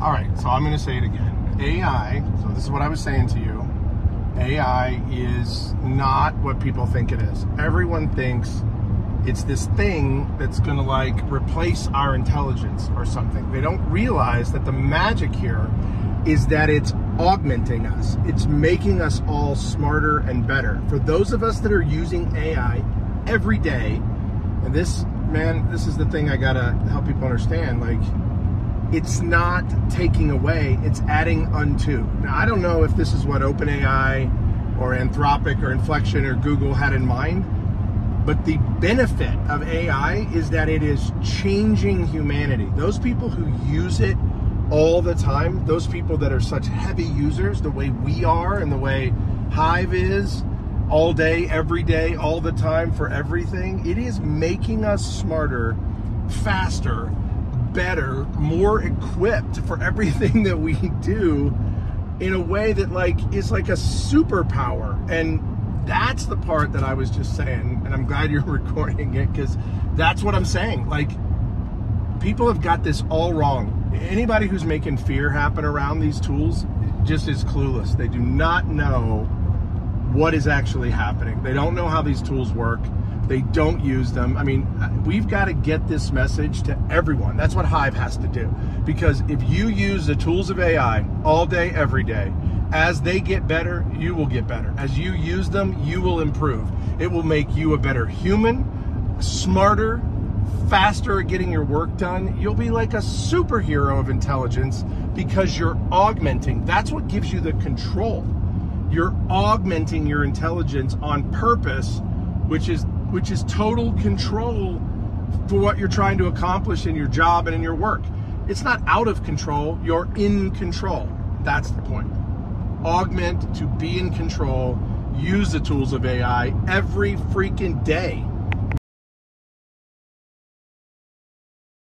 All right, so I'm going to say it again. AI, so this is what I was saying to you. AI is not what people think it is. Everyone thinks it's this thing that's going to like replace our intelligence or something. They don't realize that the magic here is that it's augmenting us. It's making us all smarter and better. For those of us that are using AI every day, and this, man, this is the thing I gotta help people understand, like, it's not taking away, it's adding unto. Now, I don't know if this is what OpenAI or Anthropic or Inflection or Google had in mind, but the benefit of AI is that it is changing humanity. Those people who use it all the time, those people that are such heavy users, the way we are and the way Hive is, all day, every day, all the time, for everything, it is making us smarter, faster, better, more equipped for everything that we do in a way that like is like a superpower. And that's the part that I was just saying, and I'm glad you're recording it, because that's what I'm saying. Like, people have got this all wrong. Anybody who's making fear happen around these tools just is clueless. They do not know what is actually happening. They don't know how these tools work. They don't use them. I mean, we've got to get this message to everyone. That's what Hive has to do. Because if you use the tools of AI all day, every day, as they get better, you will get better. As you use them, you will improve. It will make you a better human, smarter, faster at getting your work done. You'll be like a superhero of intelligence because you're augmenting. That's what gives you the control. You're augmenting your intelligence on purpose, which is total control for what you're trying to accomplish in your job and in your work. It's not out of control, you're in control. That's the point. Augment to be in control. Use the tools of AI every freaking day.